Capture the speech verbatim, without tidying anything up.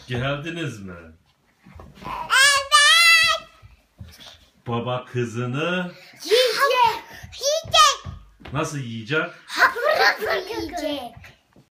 geldiniz mi? Evet. Baba kızını Yiyecek. Yiyecek. nasıl yiyecek? Hapır hapır yiyecek.